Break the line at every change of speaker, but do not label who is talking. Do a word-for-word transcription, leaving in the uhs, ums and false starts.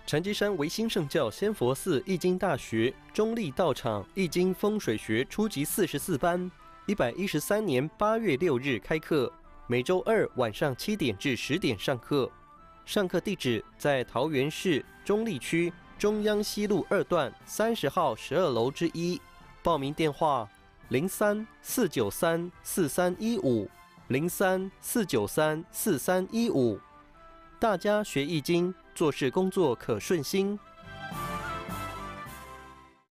禅机山维新圣教仙佛寺易经大学中立道场易经风水学初级四十四班，一百一十三年八月六日开课，每周二晚上七点至十点上课。上课地址在桃园市中立区中央西路二段三十号十二楼之一。报名电话：零三四九三四三一五零三四九三四三一五。大家学易经，做事工作可顺心。